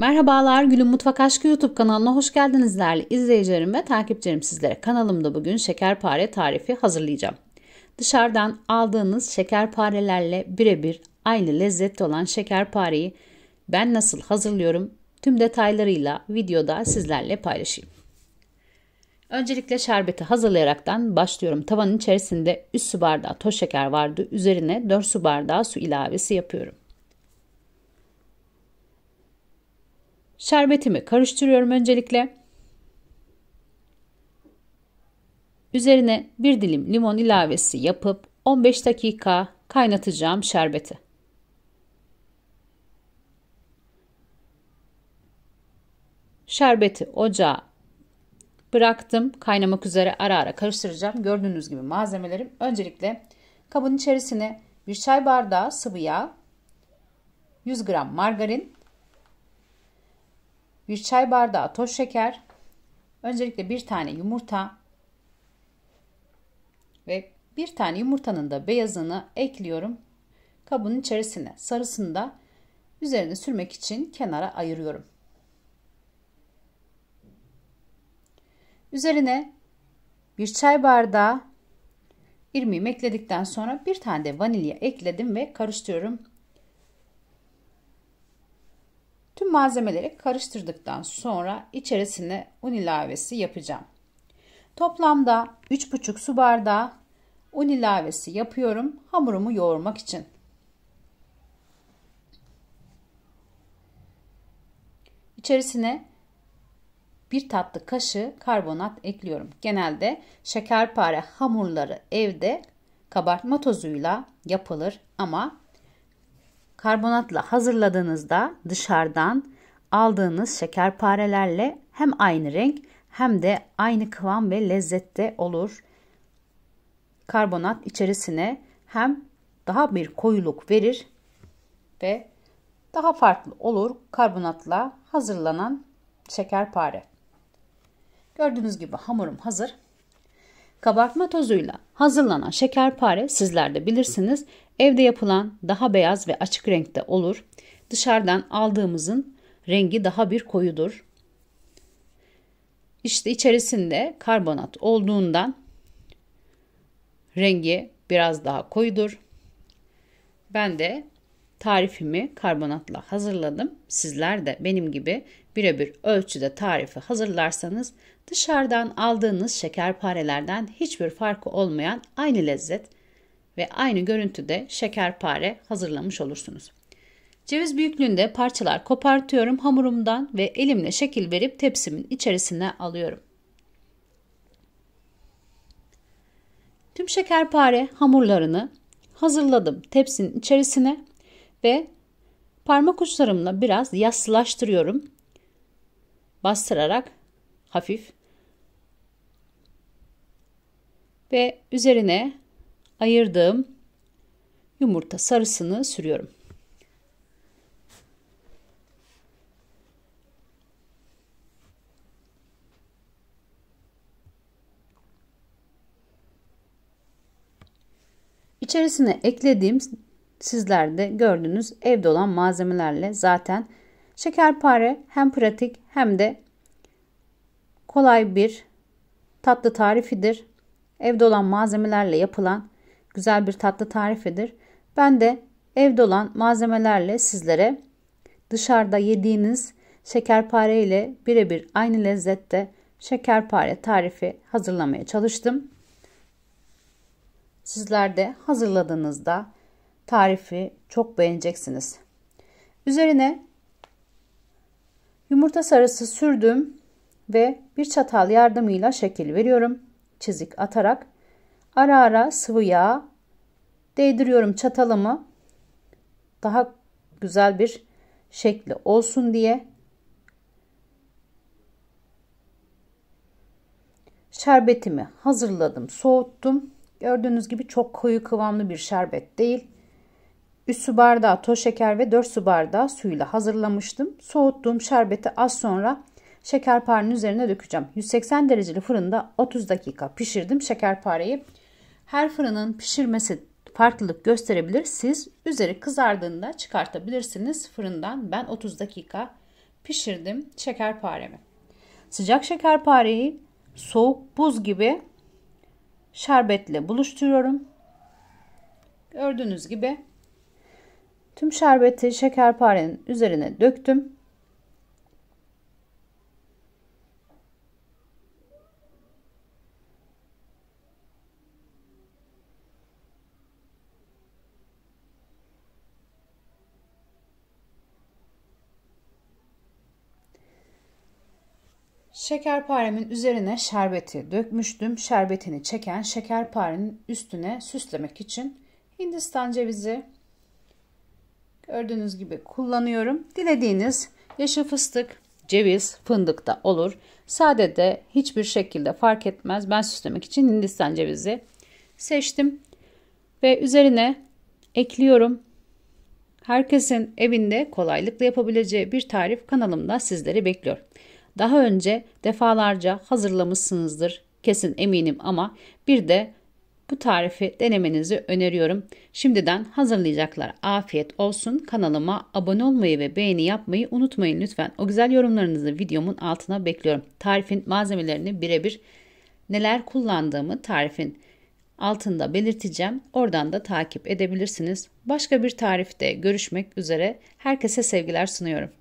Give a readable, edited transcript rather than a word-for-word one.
Merhabalar, Gül'ün Mutfak Aşkı YouTube kanalına hoş geldiniz değerli izleyicilerim ve takipçilerim sizlere. Kanalımda bugün şekerpare tarifi hazırlayacağım. Dışarıdan aldığınız şekerparelerle birebir aynı lezzette olan şekerpareyi ben nasıl hazırlıyorum tüm detaylarıyla videoda sizlerle paylaşayım. Öncelikle şerbeti hazırlayaraktan başlıyorum. Tavanın içerisinde 3 su bardağı toz şeker vardı. Üzerine 4 su bardağı su ilavesi yapıyorum. Şerbetimi karıştırıyorum öncelikle. Üzerine bir dilim limon ilavesi yapıp 15 dakika kaynatacağım şerbeti. Şerbeti ocağa bıraktım. Kaynamak üzere ara ara karıştıracağım. Gördüğünüz gibi malzemelerim. Öncelikle kabın içerisine bir çay bardağı sıvı yağ, 100 gram margarin, bir çay bardağı toz şeker, öncelikle bir tane yumurta ve bir tane yumurtanın da beyazını ekliyorum. Kabın içerisine sarısını da üzerine sürmek için kenara ayırıyorum. Üzerine bir çay bardağı irmiğimi ekledikten sonra bir tane de vanilya ekledim ve karıştırıyorum. Tüm malzemeleri karıştırdıktan sonra içerisine un ilavesi yapacağım. Toplamda 3,5 su bardağı un ilavesi yapıyorum hamurumu yoğurmak için. İçerisine bir tatlı kaşığı karbonat ekliyorum. Genelde şekerpare hamurları evde kabartma tozuyla yapılır ama karbonatla hazırladığınızda dışarıdan aldığınız şekerparelerle hem aynı renk hem de aynı kıvam ve lezzette olur. Karbonat içerisine hem daha bir koyuluk verir ve daha farklı olur karbonatla hazırlanan şekerpare. Gördüğünüz gibi hamurum hazır. Kabartma tozuyla hazırlanan şekerpare sizler de bilirsiniz. Evde yapılan daha beyaz ve açık renkte olur. Dışarıdan aldığımızın rengi daha bir koyudur. İşte içerisinde karbonat olduğundan rengi biraz daha koyudur. Ben de tarifimi karbonatla hazırladım. Sizler de benim gibi birebir ölçüde tarifi hazırlarsanız dışarıdan aldığınız şekerparelerden hiçbir farkı olmayan aynı lezzet ve aynı görüntüde şekerpare hazırlamış olursunuz. Ceviz büyüklüğünde parçalar kopartıyorum hamurumdan ve elimle şekil verip tepsimin içerisine alıyorum. Tüm şekerpare hamurlarını hazırladım tepsinin içerisine ve parmak uçlarımla biraz yassılaştırıyorum. Bastırarak hafif ve üzerine ayırdığım yumurta sarısını sürüyorum. İçerisine eklediğim sizler de gördüğünüz evde olan malzemelerle zaten şekerpare hem pratik hem de kolay bir tatlı tarifidir. Evde olan malzemelerle yapılan güzel bir tatlı tarifidir. Ben de evde olan malzemelerle sizlere dışarıda yediğiniz şekerpare ile birebir aynı lezzette şekerpare tarifi hazırlamaya çalıştım. Sizler de hazırladığınızda tarifi çok beğeneceksiniz. Üzerine yumurta sarısı sürdüm ve bir çatal yardımıyla şekil veriyorum. Çizik atarak ara ara sıvı yağ değdiriyorum çatalımı. Daha güzel bir şekli olsun diye. Şerbetimi hazırladım, soğuttum. Gördüğünüz gibi çok koyu kıvamlı bir şerbet değil. 3 su bardağı toz şeker ve 4 su bardağı suyla hazırlamıştım. Soğuttuğum şerbeti az sonra şekerparenin üzerine dökeceğim. 180 dereceli fırında 30 dakika pişirdim şekerpareyi. Her fırının pişirmesi farklılık gösterebilir. Siz üzeri kızardığında çıkartabilirsiniz fırından. Ben 30 dakika pişirdim şekerparemi. Sıcak şekerpareyi soğuk buz gibi şerbetle buluşturuyorum. Gördüğünüz gibi tüm şerbeti şekerparenin üzerine döktüm. Şekerparemin üzerine şerbeti dökmüştüm. Şerbetini çeken şekerparenin üstüne süslemek için Hindistan cevizi gördüğünüz gibi kullanıyorum. Dilediğiniz yeşil fıstık, ceviz, fındık da olur. Sade de hiçbir şekilde fark etmez. Ben süslemek için Hindistan cevizi seçtim ve üzerine ekliyorum. Herkesin evinde kolaylıkla yapabileceği bir tarif kanalımda sizleri bekliyor. Daha önce defalarca hazırlamışsınızdır kesin eminim ama bir de bu tarifi denemenizi öneriyorum. Şimdiden hazırlayacaklar afiyet olsun. Kanalıma abone olmayı ve beğeni yapmayı unutmayın lütfen. O güzel yorumlarınızı videomun altına bekliyorum. Tarifin malzemelerini birebir neler kullandığımı tarifin altında belirteceğim. Oradan da takip edebilirsiniz. Başka bir tarifte görüşmek üzere. Herkese sevgiler sunuyorum.